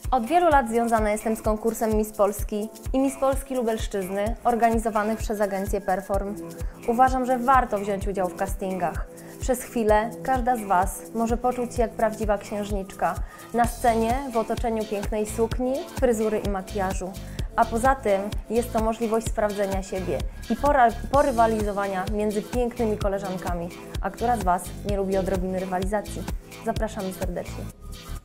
Od wielu lat związana jestem z konkursem Miss Polski i Miss Polski Lubelszczyzny organizowanych przez agencję Perform. Uważam, że warto wziąć udział w castingach. Przez chwilę każda z Was może poczuć się jak prawdziwa księżniczka na scenie w otoczeniu pięknej sukni, fryzury i makijażu. A poza tym jest to możliwość sprawdzenia siebie i porywalizowania między pięknymi koleżankami. A która z Was nie lubi odrobiny rywalizacji? Zapraszamy serdecznie.